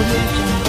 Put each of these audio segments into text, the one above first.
Audio Jungle.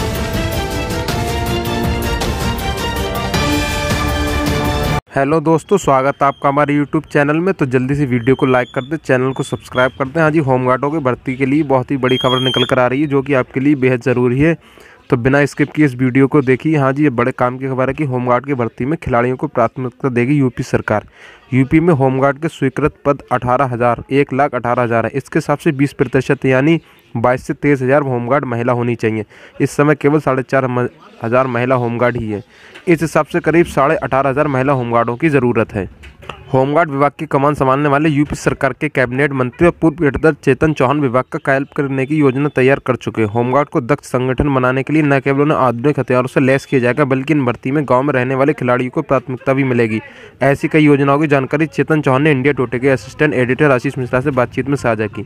Hello दोस्तों, स्वागत है आपका हमारे YouTube चैनल में। तो जल्दी से वीडियो को लाइक कर दें, चैनल को सब्सक्राइब कर दें। हाँ जी, होमगार्डों की भर्ती के लिए बहुत ही बड़ी खबर निकल कर आ रही है जो कि आपके लिए बेहद ज़रूरी है। तो बिना स्किप किए इस वीडियो को देखिए। हाँ जी, ये बड़े काम की खबर है कि होमगार्ड की भर्ती में खिलाड़ियों को प्राथमिकता देगी यूपी सरकार। यूपी में होमगार्ड के स्वीकृत पद 1,18,000 है। इसके हिसाब से 20% यानी 22 से 23,000 होमगार्ड महिला होनी चाहिए। इस समय केवल 4,500 महिला होमगार्ड ही है। इस हिसाब से करीब 18,500 महिला होमगार्डों की ज़रूरत है। होमगार्ड विभाग की कमान संभालने वाले यूपी सरकार के कैबिनेट मंत्री और पूर्व केडर चेतन चौहान विभाग का कायल करने की योजना तैयार कर चुके हैं। होमगार्ड को दक्ष संगठन बनाने के लिए न केवल उन्हें आधुनिक हथियारों से लैस किया जाएगा, बल्कि इन भर्ती में गांव में रहने वाले खिलाड़ियों को प्राथमिकता भी मिलेगी। ऐसी कई योजनाओं की जानकारी चेतन चौहान ने इंडिया टुडे के असिस्टेंट एडिटर आशीष मिश्रा से बातचीत में साझा की।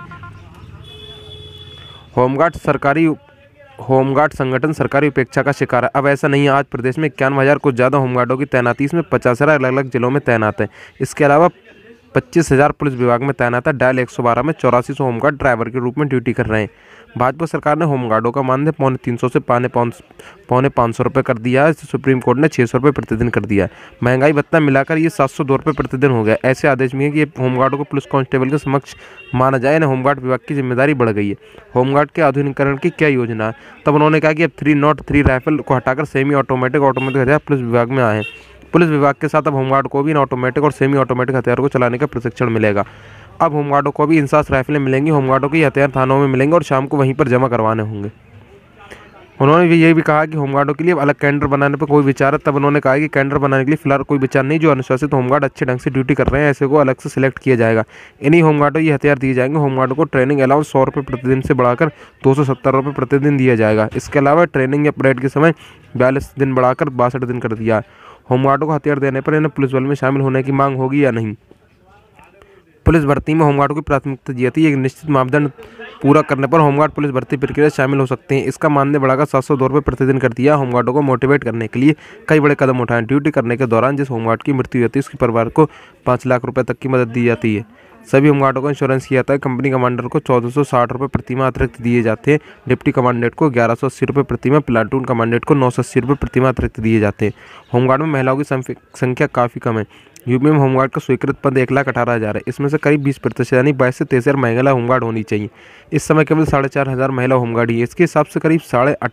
होमगार्ड संगठन सरकारी उपेक्षा का शिकार है। अब ऐसा नहीं है। आज प्रदेश में 51,000 को ज़्यादा होमगार्डों की तैनाती, इसमें 50,000 अलग अलग जिलों में तैनात है। इसके अलावा 25,000 पुलिस विभाग में तैनात है। डायल 112 में 8400 होमगार्ड ड्राइवर के रूप में ड्यूटी कर रहे हैं। भाजपा सरकार ने होमगार्डों का मानदेय 350 से 550 रुपये कर दिया है। सुप्रीम कोर्ट ने 600 रुपये प्रतिदिन कर दिया है। महंगाई भत्ता मिलाकर ये 702 रुपये प्रतिदिन हो गया। ऐसे आदेश में है कि होमगार्डों को पुलिस कांस्टेबल के समक्ष माना जाए। इन्हें होमगार्ड विभाग की जिम्मेदारी बढ़ गई है। होमगार्ड के आधुनिकीकरण की क्या योजना है? तब उन्होंने कहा कि अब 303 राइफल को हटाकर सेमी ऑटोमेटिक हथियार पुलिस विभाग में आए हैं। पुलिस विभाग के साथ अब होमगार्ड को भी इन ऑटोमेटिक और सेमी ऑटोमेटिक हथियारों को चलाने का प्रशिक्षण मिलेगा। अब होमगार्डों को भी इंसास राइफलें मिलेंगी। होमगार्डों के हथियार थानों में मिलेंगे और शाम को वहीं पर जमा करवाने होंगे। उन्होंने भी ये भी कहा कि होमगार्डों के लिए अलग कैंडर बनाने पर कोई विचार है। तब उन्होंने कहा कि कैंडर बनाने के लिए फिलहाल कोई विचार नहीं। जो अनुशासित होमगार्ड अच्छे ढंग से ड्यूटी कर रहे हैं, ऐसे को अलग से सिलेक्ट किया जाएगा। इन्हीं होमगार्डों ये हथियार दिए जाएंगे। होमगार्डों को ट्रेनिंग अलाउंस 100 रुपये प्रतिदिन से बढ़ाकर 270 रुपये प्रतिदिन दिया जाएगा। इसके अलावा ट्रेनिंग या परेड के समय 42 दिन बढ़ाकर 62 दिन कर दिया है। होमगार्डों को हथियार देने पर इन्हें पुलिस बल में शामिल होने की मांग होगी या नहीं? पुलिस भर्ती में होमगार्ड की प्राथमिकता दी जाती है। एक निश्चित मापदंड पूरा करने पर होमगार्ड पुलिस भर्ती प्रक्रिया शामिल हो सकते हैं। इसका मानदेय बढ़ाकर 702 रुपये प्रतिदिन कर दिया। होमगार्डों को मोटिवेट करने के लिए कई बड़े कदम उठाए। ड्यूटी करने के दौरान जिस होमगार्ड की मृत्यु होती है, उसके परिवार को 5 लाख रुपये तक की मदद दी जाती है। सभी होमगार्डों को इंश्योरेंस किया जाता है। कंपनी कमांडर को 1460 रुपये प्रतिमाह अतिरिक्त दिए जाते हैं। डिप्टी कमांडेंट को 1180 रुपये प्रतिमाह, प्लाटून कमांडेंट को 980 रुपये प्रतिमाह अतिरिक्त दिए जाते हैं। होमगार्ड में महिलाओं की संख्या काफ़ी कम है। यूपी में होमगार्ड का स्वीकृत पद 1,18,000 है। इसमें से करीब 20% यानी 22 से 23,000 महिला होमगार्ड होनी चाहिए। इस समय केवल 4,500 महिला होमगार्ड ही है। इसके हिसाब से करीब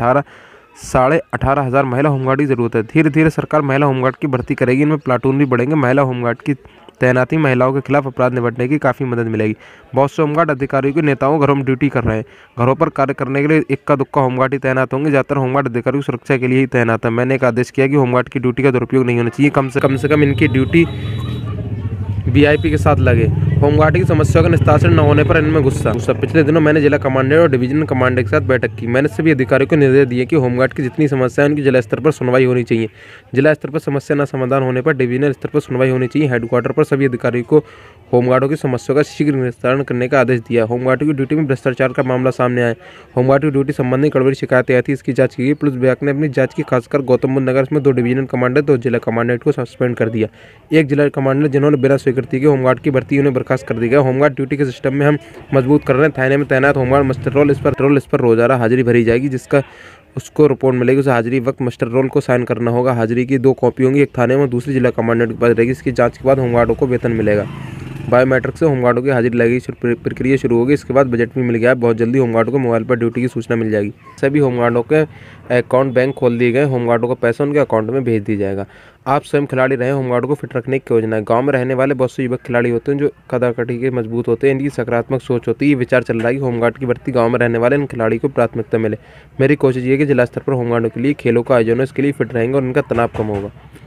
18,500 महिला होमगार्ड की जरूरत है। धीरे धीरे सरकार महिला होमगार्ड की भर्ती करेगी। इनमें प्लाटून भी बढ़ेंगे। महिला होमगार्ड की तैनाती महिलाओं के खिलाफ अपराध निपटने की काफ़ी मदद मिलेगी। बहुत से होमगार्ड अधिकारियों के नेताओं घरों में ड्यूटी कर रहे हैं। घरों पर कार्य करने के लिए इक्का दुक्का होमगार्ड ही तैनात होंगे। ज़्यादातर होमगार्ड अधिकारियों की सुरक्षा के लिए ही तैनात है। मैंने एक आदेश किया कि होमगार्ड की ड्यूटी का दुरुपयोग नहीं होना चाहिए। कम से कम इनकी ड्यूटी वीआईपी के साथ लगे। होमगार्ड की समस्याओं का निस्तारण न होने पर इनमें गुस्सा। पिछले दिनों मैंने जिला कमांडर और डिवीजन कमांडर के साथ बैठक की। मैंने सभी अधिकारियों को निर्देश दिए कि होमगार्ड की जितनी समस्या है उनकी जिला स्तर पर सुनवाई होनी चाहिए। जिला स्तर पर समस्या न समाधान होने पर डिवीजनल स्तर पर सुनवाई होनी चाहिए। हेडक्वार्टर पर सभी अधिकारियों को होमगार्डों की समस्याओं का शीघ्र निस्तारण करने का आदेश दिया। होमगार्ड की ड्यूटी में भ्रष्टाचार का मामला सामने आया। होमगार्ड की ड्यूटी संबंधी गड़बड़ी शिकायतें आई थी, इसकी जांच की गई। पुलिस विभाग ने अपनी जांच की। खासकर गौतम बुद्ध नगर में 2 डिवीजनल कमांडर, 2 जिला कमांडेंट को सस्पेंड कर दिया। एक जिला कमांडर जिन्होंने बिना स्वीकृति के होमगार्ड की भर्ती उन्हें बर्खास्त कर दिया गया। होमगार्ड ड्यूटी के सिस्टम में हम मजबूत कर रहे हैं। थाने में तैनात होमगार्ड मास्टर रोल, इस पर रोजाना हाजिरी भरी जाएगी। जिसका उसको रिपोर्ट मिलेगी, उसे हाजिरी वक्त मास्टर रोल को साइन करना होगा। हाजिरी की 2 कॉपी होंगी, एक थाने में, दूसरी जिला कमांडेंट के पास रहेगी। इसकी जांच के बाद होमगार्डों को वेतन मिलेगा। बायोमेट्रिक से होमगार्डों की हाजिरी लगेगी, प्रक्रिया शुरू होगी। इसके बाद बजट भी मिल गया है। बहुत जल्दी होमगार्डों को मोबाइल पर ड्यूटी की सूचना मिल जाएगी। सभी होमगार्डों के अकाउंट बैंक खोल दिए गए। होमगार्डों का पैसा उनके अकाउंट में भेज दिया जाएगा। आप स्वयं खिलाड़ी रहे। होमगार्डों को फिट रखने की योजना है। गाँव में रहने वाले बहुत से युवक खिलाड़ी होते हैं जो कदाकटी के मजबूत होते हैं। इनकी सकारात्मक सोच होती है। ये विचार चल रहा है कि होमगार्ड की भर्ती गाँव में रहने वाले इन खिलाड़ी को प्राथमिकता मिले। मेरी कोशिश ये है कि जिला स्तर पर होमगार्डों के लिए खेलों का आयोजन हो, इसके लिए फिट रहेंगे और उनका तनाव कम होगा।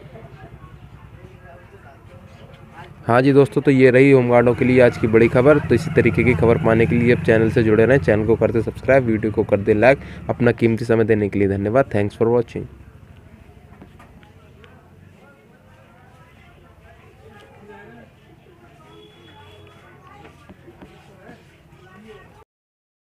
हाँ जी दोस्तों, तो ये रही होमगार्डों के लिए आज की बड़ी खबर। तो इसी तरीके की खबर पाने के लिए अब चैनल से जुड़े रहें। चैनल को करते सब्सक्राइब, वीडियो को कर दे लाइक। अपना कीमती समय देने के लिए धन्यवाद। Thanks for watching.